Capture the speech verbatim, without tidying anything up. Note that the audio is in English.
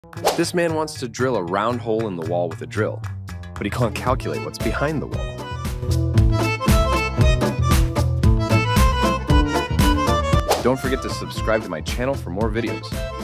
This man wants to drill a round hole in the wall with a drill, but he can't calculate what's behind the wall. Don't forget to subscribe to my channel for more videos.